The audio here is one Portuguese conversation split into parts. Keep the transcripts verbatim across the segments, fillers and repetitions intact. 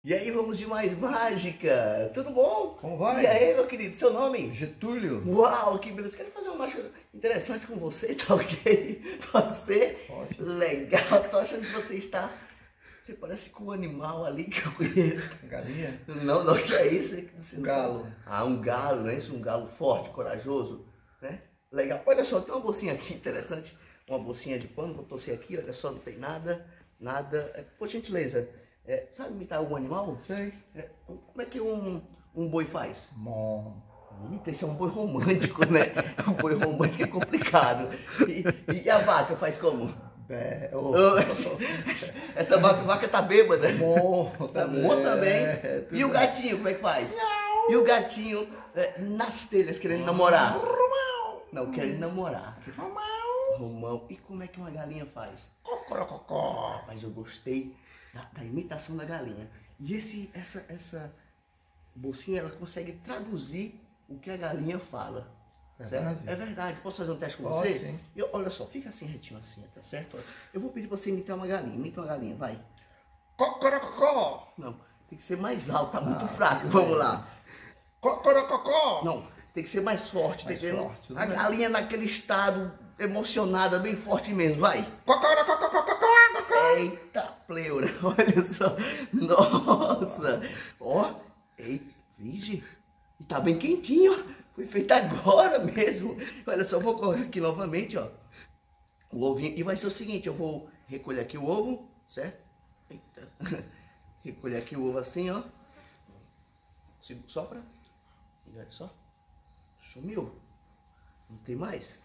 E aí, vamos de mais mágica. Tudo bom? Como vai? E aí, meu querido, seu nome? Getúlio. Uau, que beleza. Quero fazer uma mágica interessante com você, tá ok? Pode ser? Pode. Legal, tô achando que você está... Você parece com um animal ali que eu conheço. Galinha? Não, não, que é isso? Um galo. Ah, um galo, não é isso? Um galo forte, corajoso, né? Legal. Olha só, tem uma bolsinha aqui interessante. Uma bolsinha de pano, vou torcer aqui, olha só, não tem nada, nada. É, por gentileza, é, sabe imitar algum animal? Sei. É, como é que um, um boi faz? Bom. Eita, esse é um boi romântico, né? Um boi romântico é complicado. E, e a vaca faz como? Bé. Oh. Essa, essa vaca, vaca tá bêbada. Bom também. Bom também. É, e o gatinho, como é que faz? E o gatinho é, nas telhas querendo namorar? Não, querendo namorar. Romão. E como é que uma galinha faz? Cocorococó. Mas eu gostei da, da imitação da galinha. E esse, essa, essa bolsinha, ela consegue traduzir o que a galinha fala. Verdade? Certo? É verdade. Posso fazer um teste com Pode, você? sim. Eu, olha só, fica assim retinho assim, tá certo? Eu vou pedir pra você imitar uma galinha. Imita uma galinha, vai. Cocorococó. Não, tem que ser mais alto, tá muito Ah, fraco. Vamos lá. Cocorococó. Não, tem que ser mais forte, Mais tá entendendo? forte, tudo A bem. galinha naquele estado emocionada, bem forte mesmo, vai. Cocorocococó. Eita, pleura, olha só. Nossa. Ó, ei, vige. E tá bem quentinho, ó. Foi feito agora mesmo. Olha só, eu vou correr aqui novamente, ó. O ovinho. E vai ser o seguinte, eu vou recolher aqui o ovo, certo? Eita. Recolher aqui o ovo assim, ó. Sopra. Olha só. Sumiu. Não tem mais.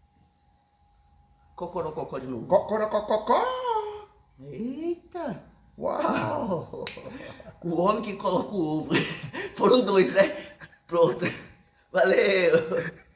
Cocorococó de novo. Cocorococó. Eita. Uau. O homem que coloca o ovo. Foram dois, né? Pronto. Valeu.